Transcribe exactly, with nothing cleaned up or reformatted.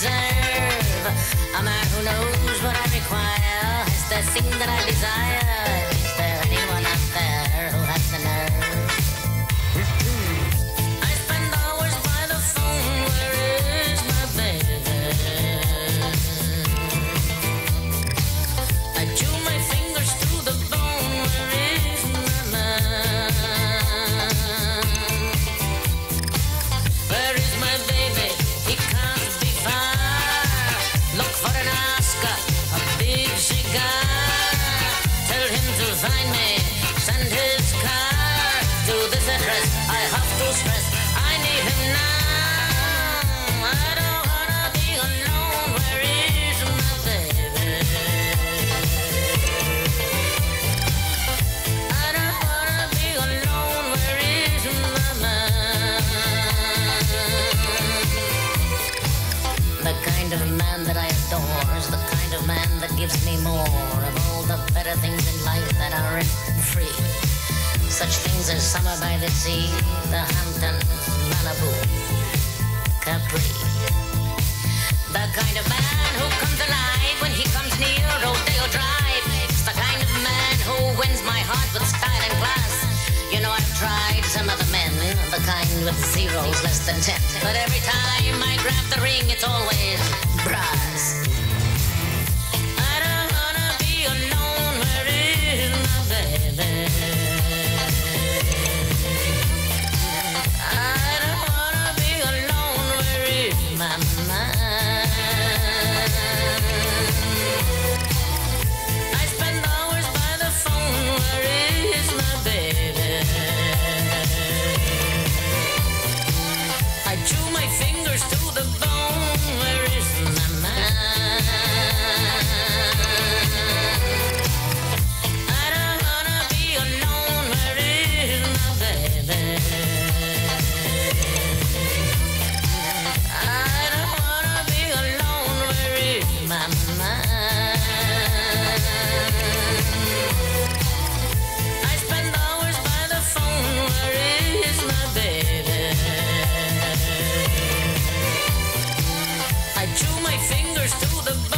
deserve. A man who knows what I require has the thing that I desire. Is there anyone out there who has the nerve? I spend hours by the phone. Where is my baby? I chew my fingers through the bone. Where is my man? Where is my baby? He can't be far. Look for an Oscar, a big cigar. Tell him to find me, send his car to this address. I have to stress, I need him now. I don't wanna be alone. Where is my baby? I don't wanna be alone. Where is my man? The kind of man that I adore is the kind of man that gives me more of all the better things in life that aren't free. Such things as summer by the sea, the Hamptons, Malibu, Capri. The kind of man who comes alive when he comes near Rodeo Drive. It's the kind of man who wins my heart with style and class. You know, I've tried some other men, the kind with zeros less than ten. But every time I grab the ring, it's always brass. I don't wanna be alone. Where is my baby? I don't wanna be alone. Where is my man? I spend hours by the phone. Where is my baby? I chew my fingers to the bone. Where is my man? I don't wanna be alone. Where is my baby? I don't wanna be alone. Where is my man? I spend hours by the phone. Where is my baby? I chew my fingers to the bone.